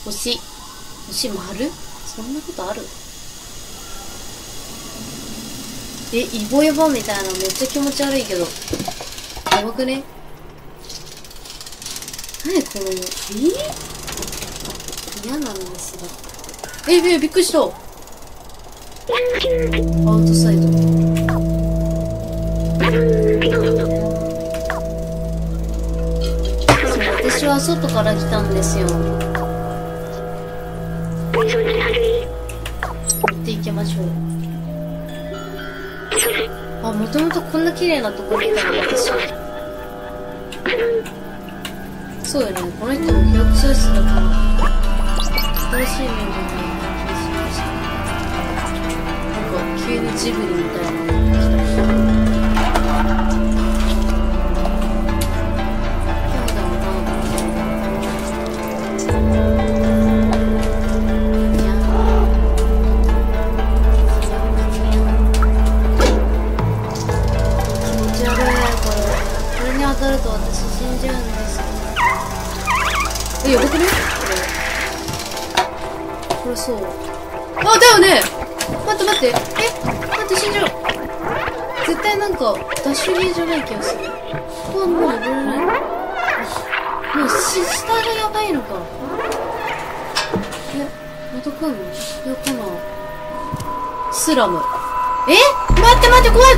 星丸？そんなことある？イボイボみたいなのめっちゃ気持ち悪いけど。やばくね？何この、嫌なんですが。びっくりした。アウトサイド。私は外から来たんですよ。持っていきましょう。もともとこんな綺麗なとこにいたの、私。そうよね、この人も記憶喪失だから、新しいメンバーになった気がしました。なんか、急にジブリみたいなのが来当たると私死んじゃうんですよ。やばくね？これそう。だよね！待って。待って、死んじゃう。絶対なんか、ダッシュゲーじゃない気がする。もう登れない。もう、下がやばいのか。また来んの？来ない。スラム。待って、怖い。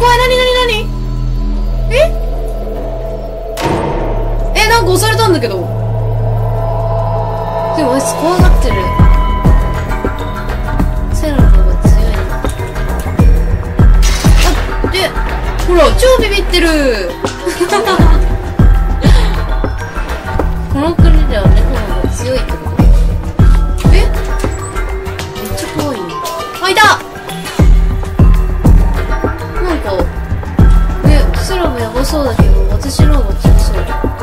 何？なんか押されたんだけど。でもあいつ怖がってる。セラの方が強いな。ほら、超ビビってる。この国では猫の方が強いってこと？めっちゃ怖いね。いた！なんか、セラもやばそうだけど、私の方が強そう。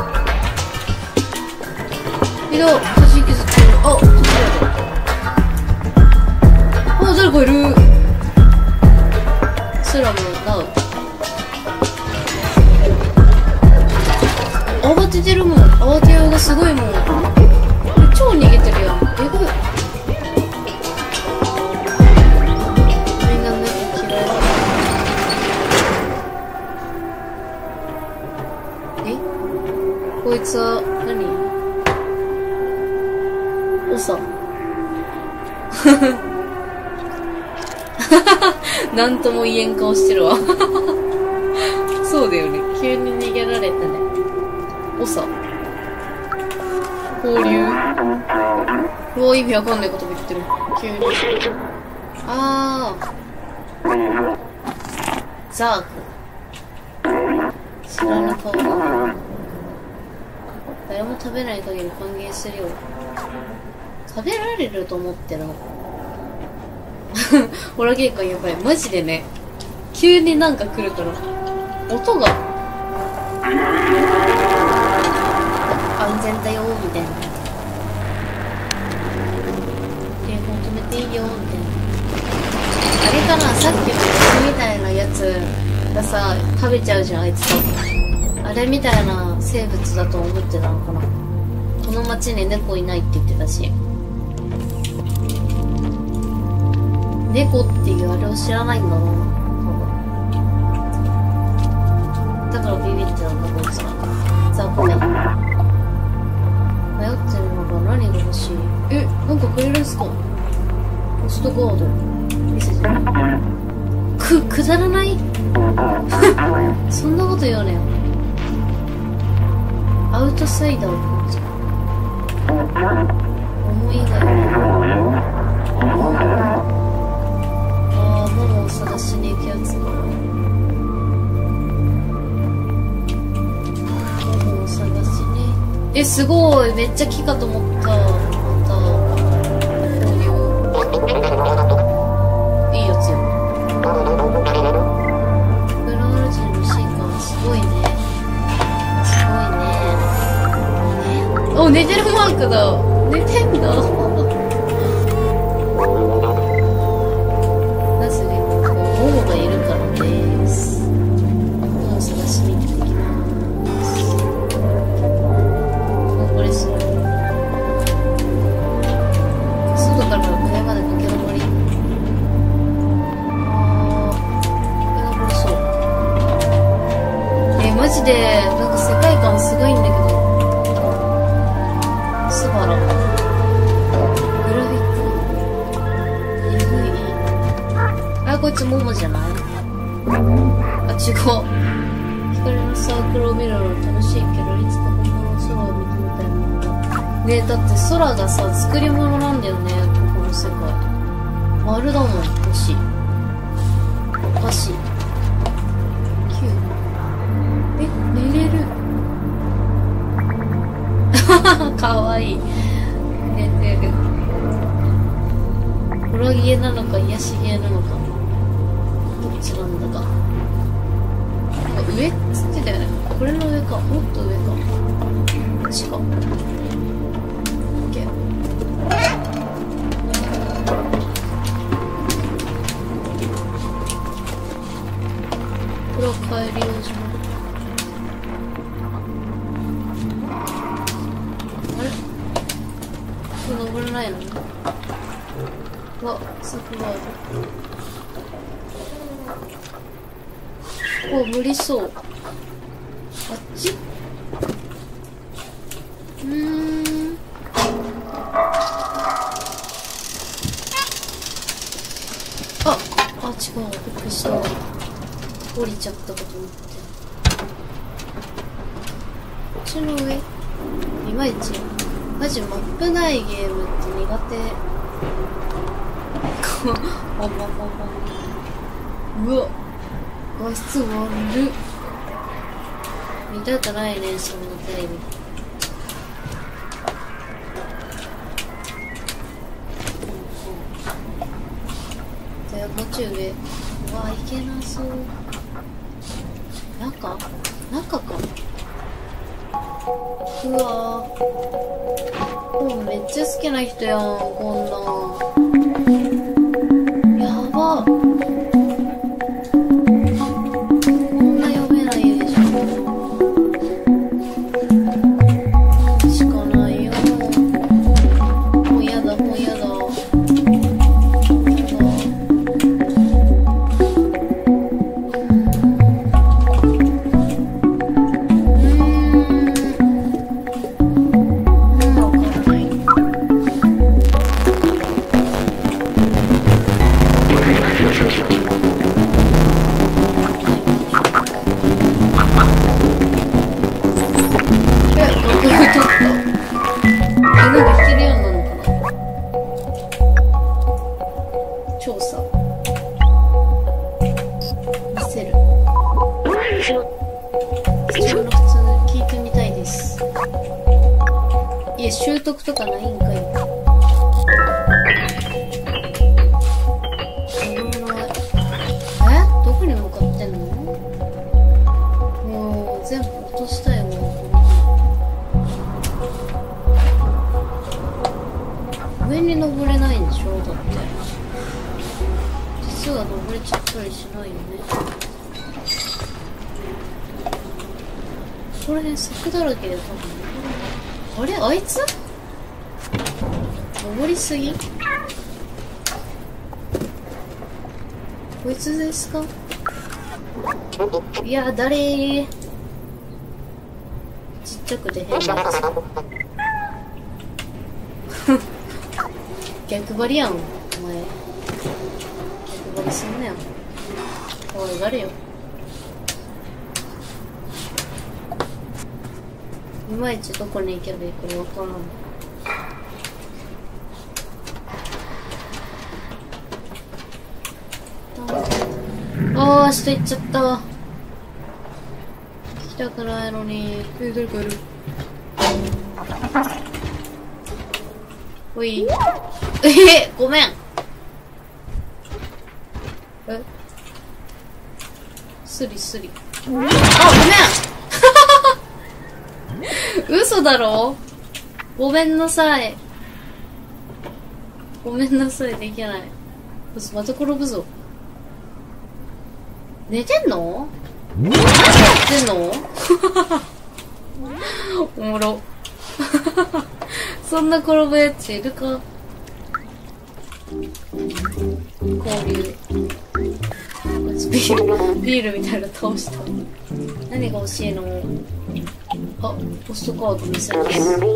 弾きずってる。誰かいる。スラムナウ。慌ててるもん。慌てようがすごいもん。超逃げてるやん。えぐい。みんな猫嫌い。こいつは何？なんとも言えん顔してるわ。そうだよね。急に逃げられたね。交流。意味わかんないこと言ってる。急に。ザーク。知らな顔だな。誰も食べない限り歓迎するよ。食べられると思ってるの。ホラーゲーカーやばい。マジでね。急になんか来るから。音が。安全だよ、みたいな。警報止めていいよ、みたいな。あれかな、さっきの虫みたいなやつがさ、食べちゃうじゃん、あいつ多分。あれみたいな生物だと思ってたのかな。この町に猫いないって言ってたし。猫っていうあれを知らないんだな。だからビビってたんだ、こいつら。さあ、これ。迷ってるのが何が欲しい？なんかくれるんすか？ポストガード。見せて。くだらない？そんなこと言わねえよ。アウトサイダーを買っちゃう。思いがモモを探しに行くやつ。モモを探しね。すごい、めっちゃ木かと思った。またこういういいやつよ。フラワージのシーカーすごいね。寝てるマークだ。寝てんだ。なぜね、モモがいるからです。モモを探しに行ってきます。これする。 こ光のサークルを見るの楽しいけど、いつか本物の空を見てみたいものだ。ねえ、だって空がさ、作り物なんだよね、ここの世界。丸だもん、星。おかしい。9。え、寝れる。かわいい。寝てる。ホラゲーなのか癒しゲーなのか。どっちなんだか。上っつってたよね。これの上か。もっと上か。こっちか。オッケー。これは帰り用じゃない。あれこれ登れないの？わ、柵がある。お、無理そう。あっち？あ、違う。びっくりした。降りちゃったかと思って。こっちの上？いまいち。マジマップないゲームって苦手。うわ。画質悪っ。見たくないね、そんなテレビ。で、もうちょい上。うわ、いけなそう。中か。うわぁ。めっちゃ好きな人やん、こんなん。やばっ。習得とかないんかい。どこに向かってんの？もう全部落としたいわ。上に登れないんでしょ？だって実は登れちゃったりしないよね。これね、柵だらけで多分。あれ、あいつ登りすぎ？こいつですか？いや、誰ー？ちっちゃくて変なやつ。逆張りやん、お前。逆張りすんなよ。可愛がれよ。いまいちどこに行けばいいかわからん。あー、下行っちゃった。行きたくないのに。誰かいる。おい。ごめん。スリスリ。あ、ごめん。嘘だろ？ごめんなさい。ごめんなさい、できない。また転ぶぞ。寝てんの？何やってんの？おもろ。そんな転ぶやついるか？交流。ビールみたいなの倒した。何が欲しいの？あ、ポストカード見せます。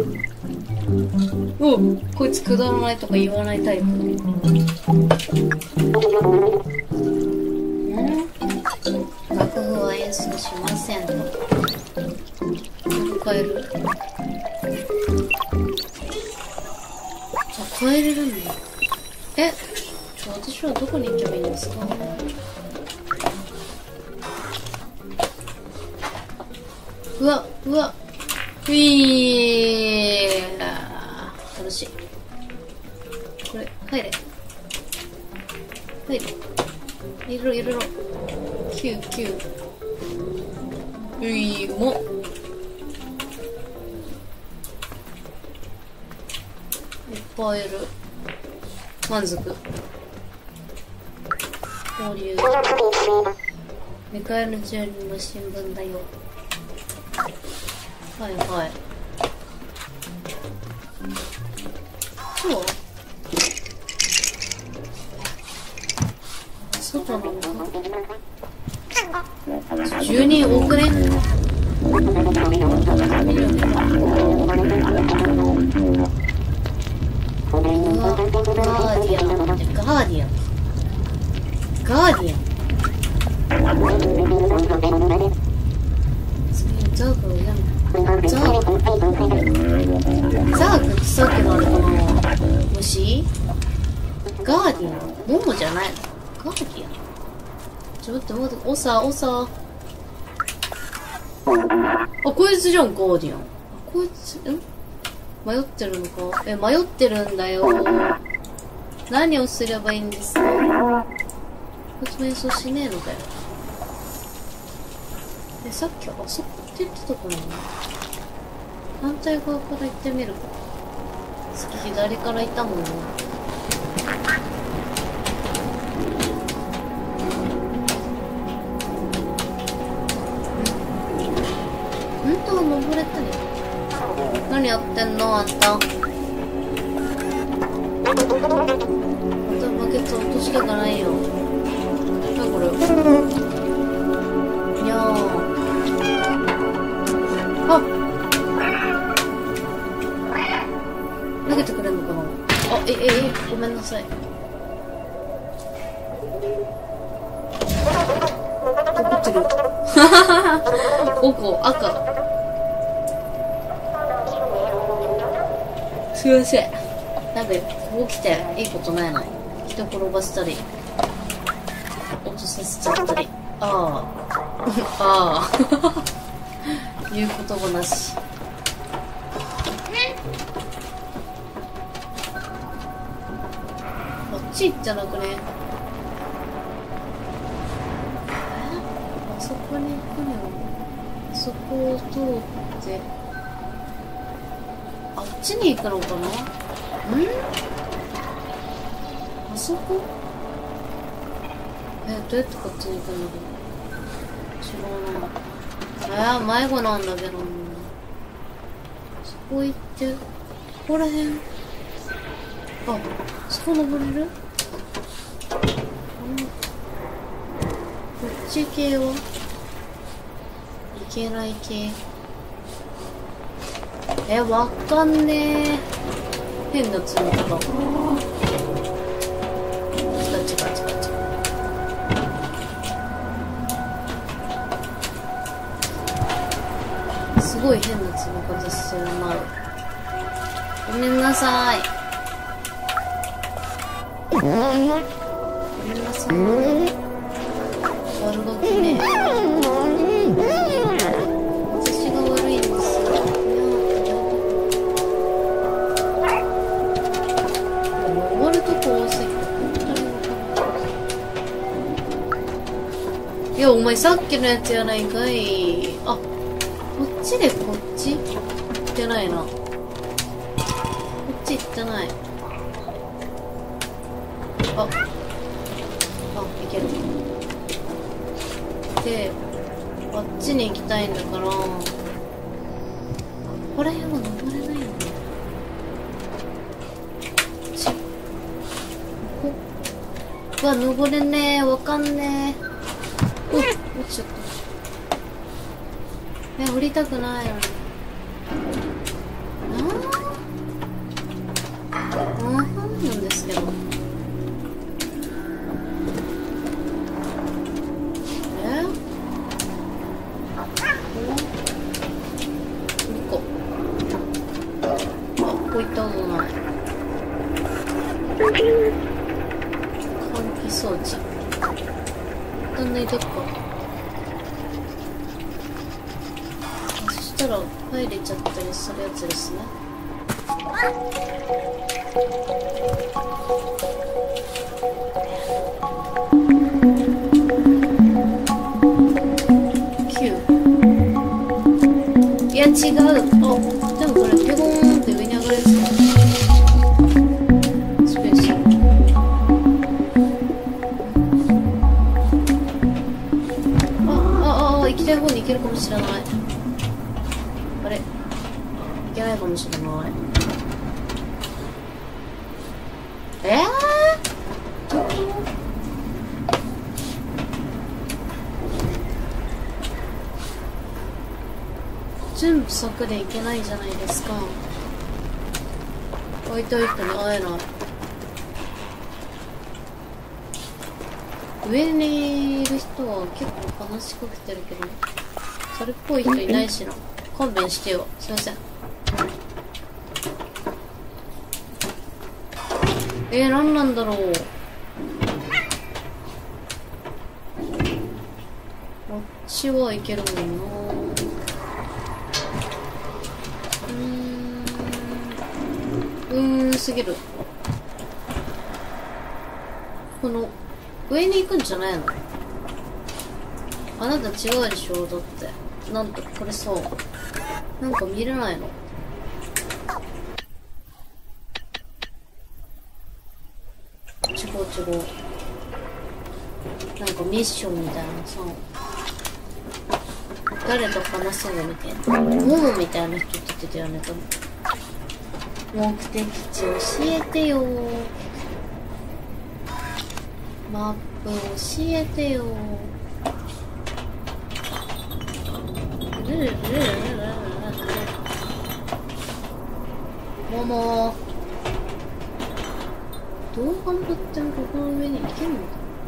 お、こいつくだらないとか言わないタイプ。楽譜はスしませんと。帰る。あ、帰れるんだ。え、私はどこに行けばいいんですか？うわ、うわ、ういー。楽しい。これ、入れ。入れ。入れろ、入れろ。9、9。ういーも。いっぱいいる。満足。交流。ミカエル・ジュールの新聞だよ。はいはい。そう外なのか12億年ガーディアンガーディアンガーディアンザークをやめザークってさっきのあれかな虫ガーディアンモモじゃないのガーディアンちょっと待ってオサあこいつじゃんガーディアンこいつ迷ってるのか迷ってるんだよ何をすればいいんですかこいつも演奏しねえのかよさっきあそこって言ってたかな反対側から行ってみるか次左から行ったもんな登れたね何やってんのあんたまたバケツ落としたくないよ何これにゃーあ投げてくれんのかなあごめんなさい怒ってる5個赤すいませんなんかここ来ていいことないの人転ばせたり落とさせちゃったりああ言う言葉なしこっち行ってなくねあそこに行くのあそこを通ってあっちに行くのかなあそこどうやってこっちに行くんだけど違うな迷子なんだけどそこ行ってここら辺あそこ登れるこっち系はいけない系わかんねえ変な積み方チカチカすごい変な積み方してるなごめんなさいごめんなさい悪ガキね私が悪いんですよ登るとこ多すぎて本当に分かんないいやお前さっきのやつやないかいあこっちでこっち行ってないなこっち行ってないあいけるであっちに行きたいんだからここら辺は登れないんだよここは登れねえわかんねえ落ちちゃった降りたくないのになんですけどこ行ったことない。換気装置。一旦抜いとくか。そしたら入れちゃったりするやつですね。いや違う。あ、でもこれピョコーンって上に上がるやつだ。スペース。行きたい方に行けるかもしれない。あれ、行けないかもしれない。どこ？全部柵でいけないじゃないですか。会いたい人に会えない。上にいる人は結構話しかけてるけど、それっぽい人いないしな。勘弁してよ。すいません。何なんだろう。こっちはいけるもんな。すぎる。この上に行くんじゃないの？あなた違うでしょ。だってなんとこれさ、なんか見れないの？違う。なんかミッションみたいなさ、誰と話そうみたいな、モモみたいな人って言ってたよね。多分目的地教えてよ。マップ教えてよ。ももどう頑張ってもここの上に行けるの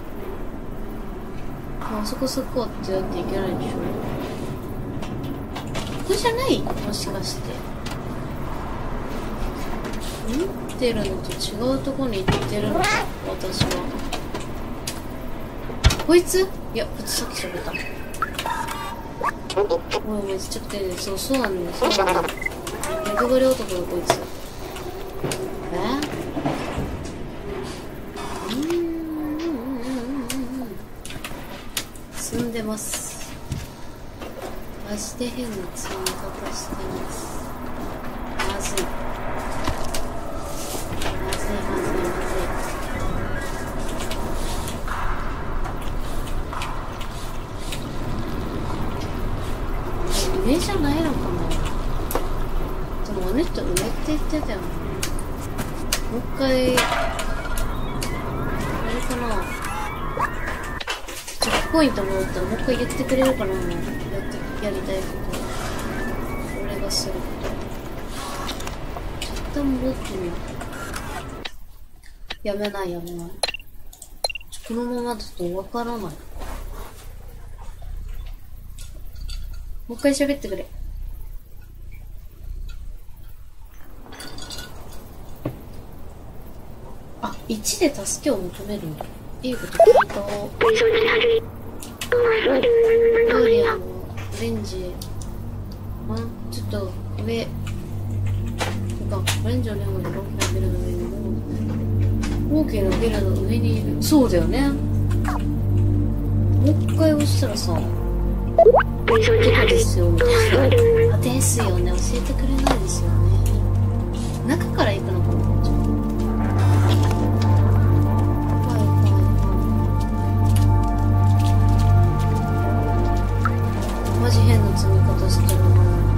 か。あそこそこってやっていけないでしょ。ここじゃない？もしかして見てるのと違うとこに行ってるのか、私は。こいつ？いや、こいつさっき喋った。おい、めっちゃくて、そうなんだよ。そうなんだよ。役割男だ、こいつ。積んでます。マジで変な積み方してます。まずい。上じゃないのかな。でもおねっと上って言ってたよね。もう一回あれかな、チェックポイント戻ったらもう一回言ってくれるかな。やりたいこと、俺がすること。一旦戻ってみよう。やめない。このままだとわからない。もう一回喋ってくれ。あ、1で助けを求めるんだ。いいこと聞いた。ドーリアンのオレンジ。ちょっと上。なんか、オレンジのレモンで大きなビルの上に大きなビルの上にいる。そうだよね。もう一回押したらさ、どこですよみたいな。あ、ですよね。教えてくれないですよね。中から行くのかな。マジ変な積み方してるな。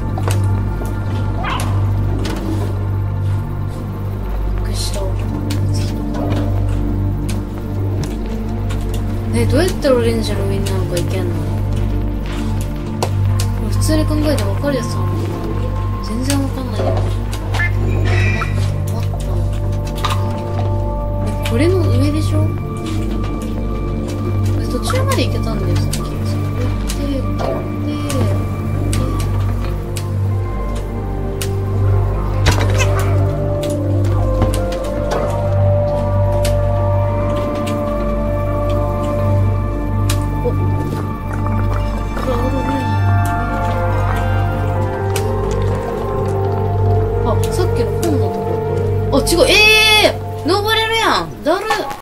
びっくりした。どうやったらオレンジの上になんか行けんの？普通に考えて分かるやつなのかな。全然分かんないよ。これの上でしょ。途中まで行けたんだよ、さっき。 すごい登れるやん。だる。